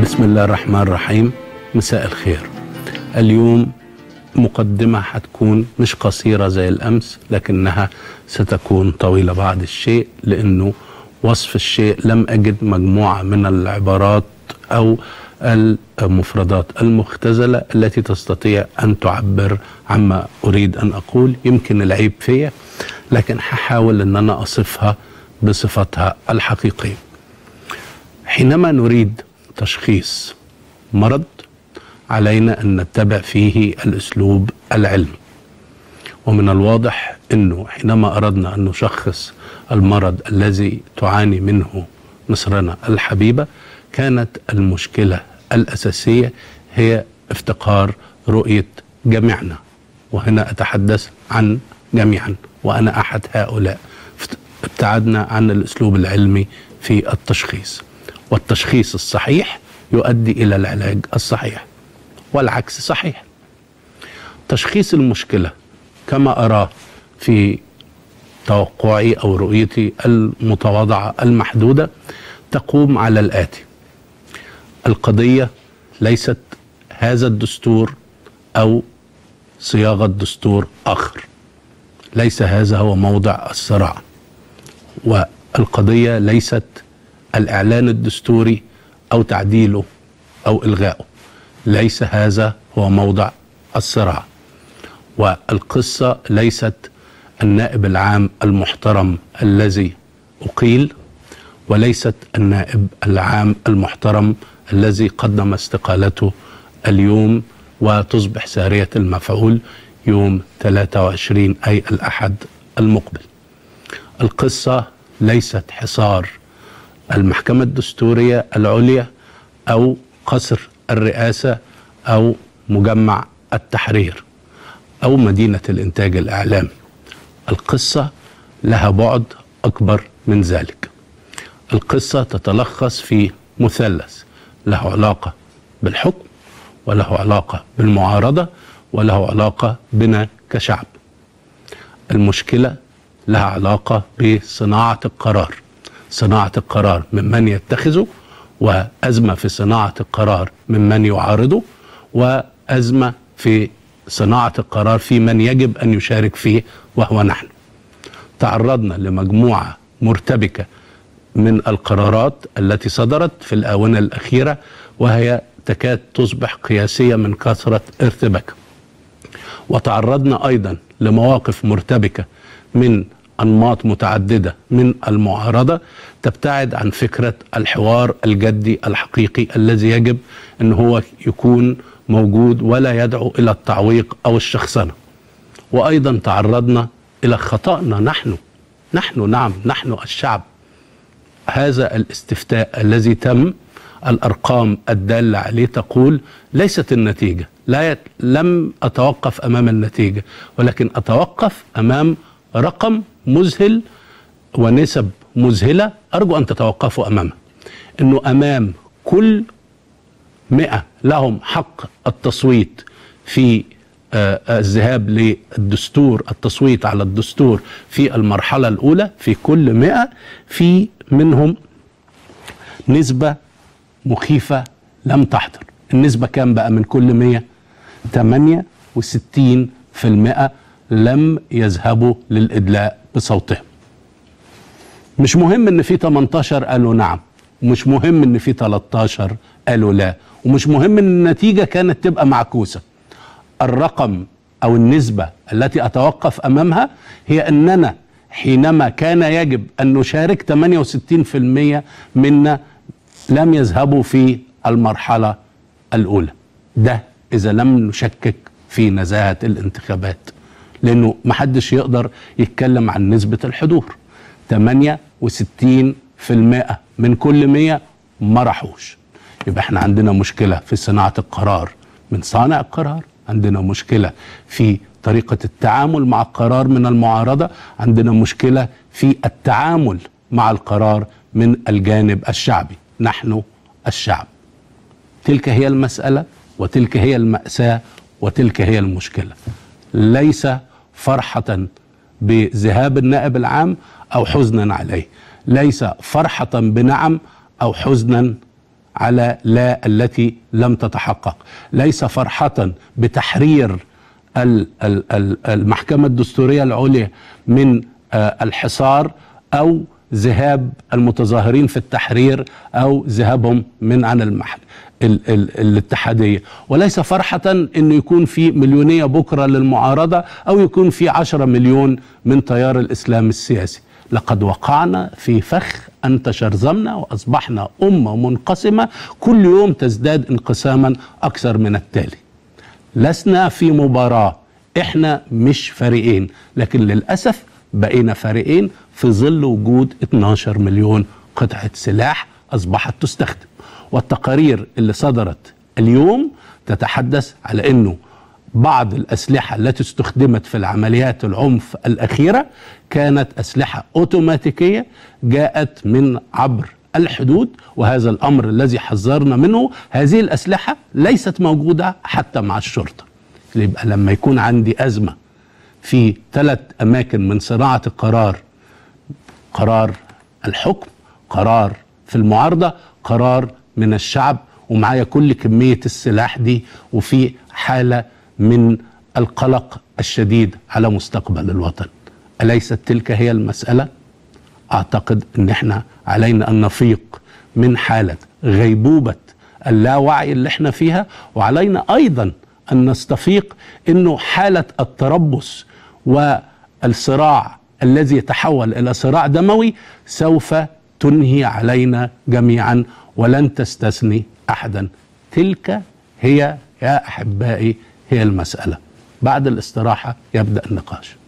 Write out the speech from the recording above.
بسم الله الرحمن الرحيم. مساء الخير. اليوم مقدمة هتكون مش قصيرة زي الأمس، لكنها ستكون طويلة بعض الشيء، لأنه وصف الشيء لم أجد مجموعة من العبارات أو المفردات المختزلة التي تستطيع أن تعبر عما أريد أن أقول. يمكن العيب فيا، لكن هحاول أن أنا أصفها بصفتها الحقيقية. حينما نريد تشخيص مرض علينا أن نتبع فيه الأسلوب العلمي، ومن الواضح أنه حينما أردنا أن نشخص المرض الذي تعاني منه مصرنا الحبيبة، كانت المشكلة الأساسية هي افتقار رؤية جميعنا، وهنا أتحدث عن جميعا وأنا أحد هؤلاء. ابتعدنا عن الأسلوب العلمي في التشخيص، والتشخيص الصحيح يؤدي إلى العلاج الصحيح، والعكس صحيح. تشخيص المشكلة كما أراه في توقعي أو رؤيتي المتواضعة المحدودة تقوم على الآتي: القضية ليست هذا الدستور أو صياغة دستور آخر، ليس هذا هو موضع الصراع، والقضية ليست الإعلان الدستوري أو تعديله أو إلغائه، ليس هذا هو موضع الصراع. والقصة ليست النائب العام المحترم الذي أقيل، وليست النائب العام المحترم الذي قدم استقالته اليوم وتصبح سارية المفعول يوم 23 أي الأحد المقبل. القصة ليست حصار المحكمة الدستورية العليا أو قصر الرئاسة أو مجمع التحرير أو مدينة الإنتاج الإعلامي. القصة لها بعد أكبر من ذلك. القصة تتلخص في مثلث له علاقة بالحكم، وله علاقة بالمعارضة، وله علاقة بنا كشعب. المشكلة لها علاقة بصناعة القرار، صناعة القرار ممن يتخذه، وأزمة في صناعة القرار ممن يعارضه، وأزمة في صناعة القرار في من يجب أن يشارك فيه وهو نحن. تعرضنا لمجموعة مرتبكة من القرارات التي صدرت في الآونة الأخيرة، وهي تكاد تصبح قياسية من كثرة ارتباكها. وتعرضنا أيضا لمواقف مرتبكة من أنماط متعددة من المعارضة تبتعد عن فكرة الحوار الجدي الحقيقي الذي يجب أن هو يكون موجود ولا يدعو إلى التعويق أو الشخصنة. وأيضا تعرضنا إلى خطأنا نحن الشعب. هذا الاستفتاء الذي تم، الأرقام الدالة عليه تقول ليست النتيجة، لم أتوقف أمام النتيجة، ولكن أتوقف أمام رقم مذهل ونسب مذهلة أرجو أن تتوقفوا أمامها. أنه أمام كل 100 لهم حق التصويت في الذهاب للدستور، التصويت على الدستور في المرحلة الأولى، في كل 100 في منهم نسبة مخيفة لم تحضر. النسبة كام بقى من كل 100؟ 68% لم يذهبوا للإدلاء بصوتهم. مش مهم ان في 18 قالوا نعم، ومش مهم ان في 13 قالوا لا، ومش مهم ان النتيجة كانت تبقى معكوسة. الرقم او النسبة التي اتوقف امامها هي اننا حينما كان يجب ان نشارك 68% منا لم يذهبوا في المرحلة الاولى. ده اذا لم نشكك في نزاهة الانتخابات، لانه محدش يقدر يتكلم عن نسبة الحضور. 68% من كل 100 ما راحوش. يبقى احنا عندنا مشكلة في صناعة القرار من صانع القرار، عندنا مشكلة في طريقة التعامل مع القرار من المعارضة، عندنا مشكلة في التعامل مع القرار من الجانب الشعبي. نحن الشعب. تلك هي المسألة، وتلك هي المأساة، وتلك هي المشكلة. ليس فرحة بذهاب النائب العام أو حزنا عليه، ليس فرحة بنعم أو حزنا على لا التي لم تتحقق، ليس فرحة بتحرير المحكمة الدستورية العليا من الحصار أو ذهاب المتظاهرين في التحرير أو ذهابهم من عن الاتحادية، وليس فرحة أن يكون في مليونية بكرة للمعارضة أو يكون في 10 مليون من تيار الإسلام السياسي. لقد وقعنا في فخ أن تشرذمنا وأصبحنا أمة منقسمة كل يوم تزداد انقساما أكثر من التالي. لسنا في مباراة، احنا مش فريقين، لكن للأسف بقينا فريقين في ظل وجود 12 مليون قطعة سلاح أصبحت تستخدم. والتقارير اللي صدرت اليوم تتحدث على أنه بعض الأسلحة التي استخدمت في العمليات العنف الأخيرة كانت أسلحة أوتوماتيكية جاءت من عبر الحدود، وهذا الأمر الذي حذرنا منه. هذه الأسلحة ليست موجودة حتى مع الشرطة. يبقى لما يكون عندي أزمة في 3 أماكن من صناعة القرار، قرار الحكم، قرار في المعارضة، قرار من الشعب، ومعايا كل كمية السلاح دي، وفي حالة من القلق الشديد على مستقبل الوطن، أليست تلك هي المسألة؟ أعتقد أن احنا علينا أن نفيق من حالة غيبوبة اللاوعي اللي احنا فيها، وعلينا أيضا أن نستفيق أنه حالة التربص والصراع الذي يتحول إلى صراع دموي سوف تنهي علينا جميعا ولن تستثني أحدا. تلك هي يا أحبائي هي المسألة. بعد الاستراحة يبدأ النقاش.